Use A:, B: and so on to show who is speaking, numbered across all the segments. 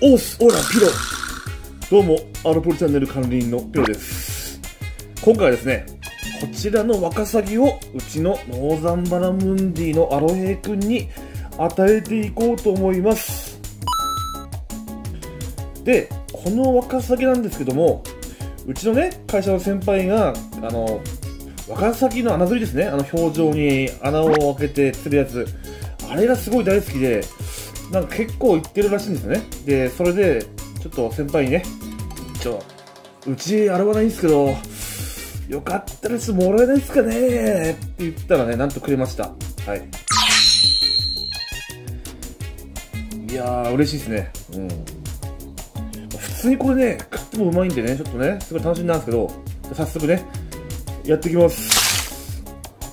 A: オースオラピロ。どうもアロポリチャンネル管理員のピロです。今回はですね、こちらのワカサギをうちのノーザンバラムンディのアロヘイくんに与えていこうと思います。で、このワカサギなんですけども、うちのね会社の先輩がワカサギの穴釣りですね、表情に穴を開けて釣るやつ、あれがすごい大好きで、なんか結構行ってるらしいんですよね。で、それでちょっと先輩にね、うち洗わないんですけど、よかったらちょっともらえないですかねって言ったらね、なんとくれました。はい。いやー、嬉しいですね。普通にこれね、食ってもうまいんでね、ちょっとね、すごい楽しみなんですけど、早速ね、やっていきます。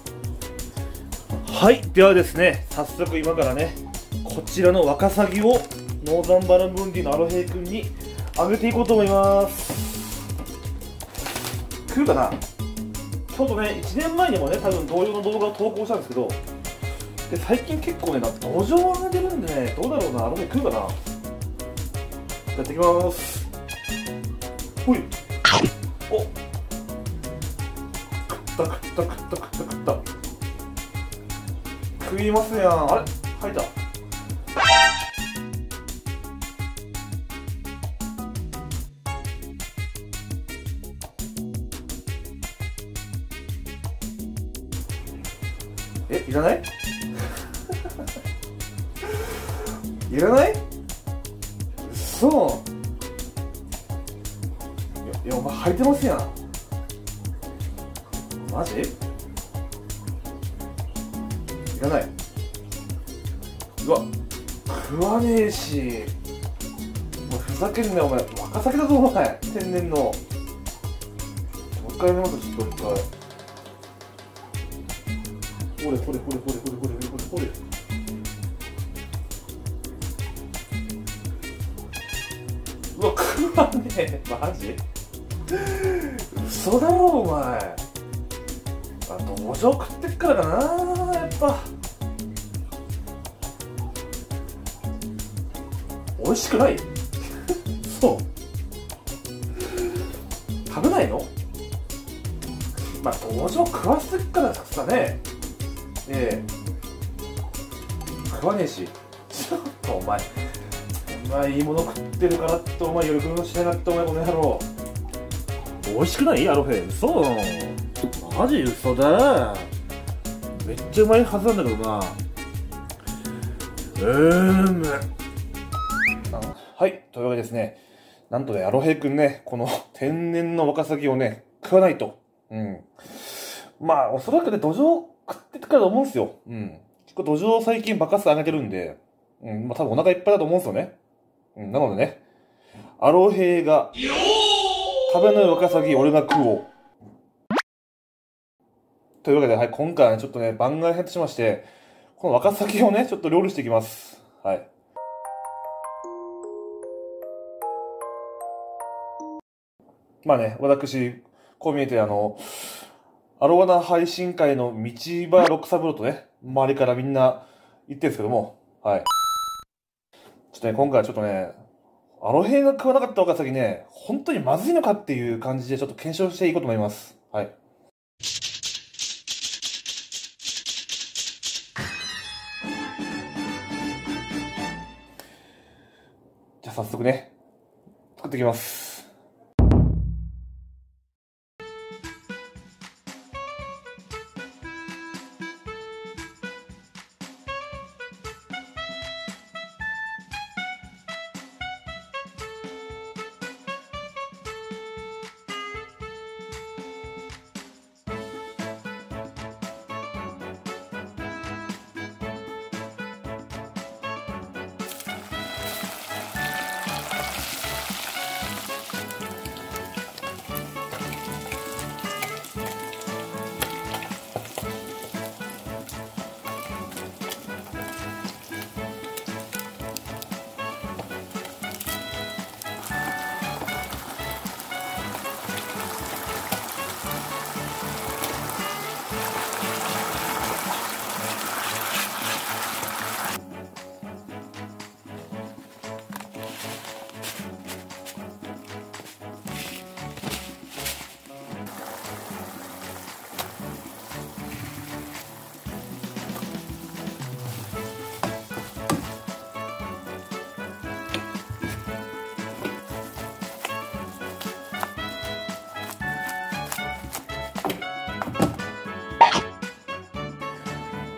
A: はい、ではですね、早速今からね、こちらのワカサギをノーザンバラムンディのアロヘイくんにあげていこうと思います。食うかな。ちょっとね、1年前にもね、多分同様の動画を投稿したんですけど、で最近結構ね、土壌を上げてるんでね、どうだろうな、アロヘイ食うかな。やっていきます。ほい。お、食った食いますやん。あれ吐いた。いらないいらない。そう。いやお前履いてますやん。マジ？いらない。うわ、食わねえし。お前ふざけんなよお前。ワカサギだぞお前、天然の。もう一回やめます。ちょっと一回。ほれ。うわ、食わねえ。マジ？嘘だろお前。土壌食ってっからかな、やっぱ。美味しくない？そう。食べないの？まあ土壌食わせてっからさね。食わねえし。ちょっとお前いいもの食ってるからってお前喜びもしなかったお前この野郎。美味しくない？アロヘイ。嘘。マジ嘘だ。めっちゃうまいはずなんだけどな。はい、というわけでですね、なんとね、アロヘイくんね、この天然のワカサギをね、食わないと。まあ、おそらくね、土壌食ってたからと思うんですよ。結構土壌を最近バカス上げてるんで、まあ多分お腹いっぱいだと思うんですよね。なのでね、アロヘイが食べないワカサギ俺が食おう。というわけで、はい、今回はね、ちょっとね、番外編としまして、このワカサギをね、ちょっと料理していきます。はい。まあね、私、こう見えてアロワナ配信会の道場六三郎とね、周りからみんな言ってるんですけども、はい。ちょっとね、今回はちょっとね、アロヘイが食わなかったワカサギね、本当にまずいのかっていう感じでちょっと検証していこうと思います。はい。じゃあ早速ね、作っていきます。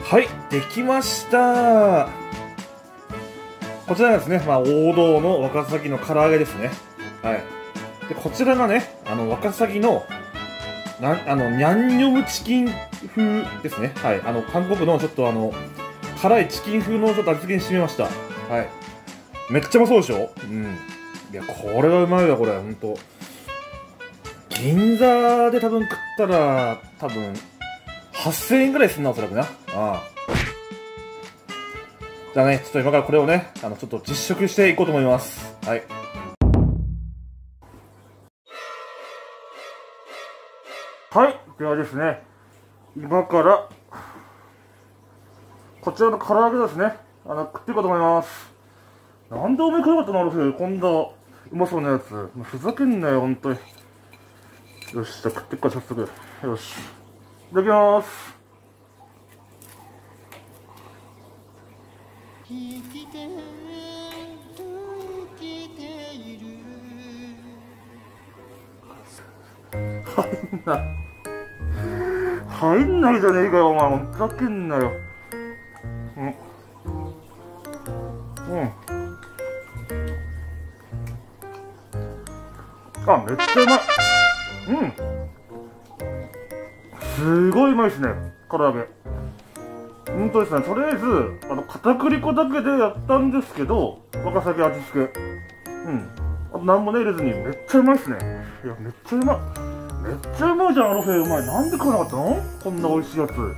A: はい、できました。こちらがですね、王道のワカサギの唐揚げですね。はい。で、こちらがね、ワカサギの、ニャンニョムチキン風ですね。はい。韓国のちょっと辛いチキン風のちょっと味付けにしてみました。はい。めっちゃうまそうでしょ？うん。いや、これはうまいわ、これ、ほんと。銀座で多分食ったら、多分、8000円ぐらいすんな、おそらくな。ああ。じゃあね、ちょっと今からこれをね、ちょっと実食していこうと思います。はい。はい。ではですね、今から、こちらの唐揚げですね、食っていこうと思います。なんでお前食わなかったの、こんなうまそうなやつ。ふざけんなよ、ほんとに。よし、じゃあ食っていくか、早速。よし。いただきます。入んないじゃねえかよ、お前。ふざけんなよ。うん。あ、めっちゃうまい。うん。すごいうまいですね、唐揚げ。ほんとですね、とりあえず、片栗粉だけでやったんですけど、ワカサギ味付け。うん。あと何もね、入れずに、めっちゃうまいですね。いや、めっちゃうまい。めっちゃうまいじゃん、お前。なんで食わなかったの？こんな美味しいやつ。うん。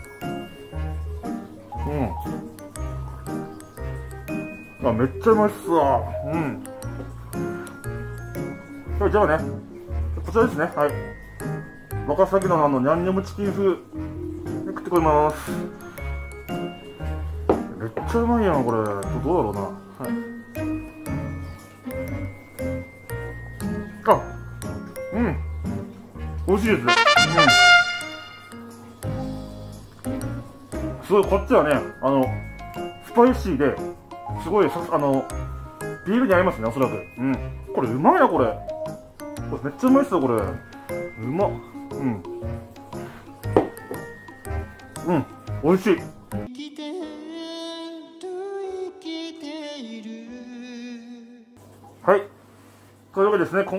A: あ、めっちゃうまいっすわ。うん。じゃあね、こちらですね。はい。ワカサギのニャンニョムチキン風。食ってこいます。めっちゃうまいやん、これ。どうだろうな。はい。あ、うん。美味しいです。うん。すごい、こっちはね、スパイシーで、すごい、ビールに合いますね、おそらく。うん。これ、うまいな、これ。これめっちゃうまいっすよ、これ。うまっ。うん。うん。美味しい。はい。というわけですね、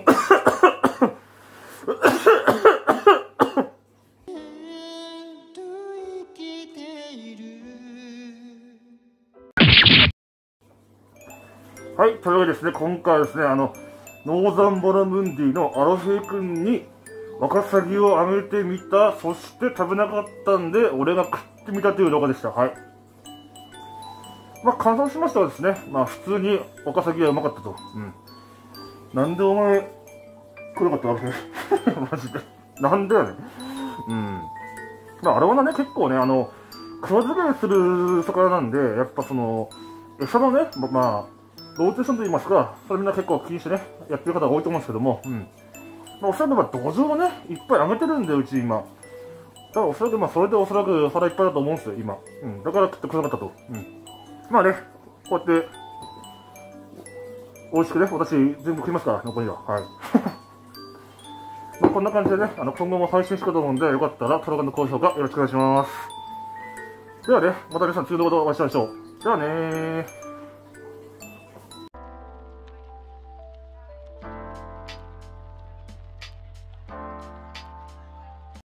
A: はい、というわけでですね、今回はですね、ノーザンバラムンディのアロフェイ君にワカサギをあげてみた、そして食べなかったんで、俺が食ってみたという動画でした。はい。感想しましてはですね、普通にワカサギはうまかったと。うん。なんでお前、食わなかったわけマジで。なんでやねん。うん。あれはね、結構ね、食わず嫌いする魚なんで、やっぱ餌のね、ローテーションと言いますか、それみんな結構気にしてね、やってる方が多いと思うんですけども、うん。おそらく土壌をね、いっぱいあげてるんで、うち今。だからおそらくそれでおそらく腹いっぱいだと思うんですよ、今。うん。だからきっと食わなかったと。うん。こうやって、美味しくね、私全部食いますから、残りは。はい。こんな感じでね、今後も配信していくと思うんで、よかったら登録の高評価よろしくお願いします。ではね、また皆さん次の動画でお会いしましょう。ではねー。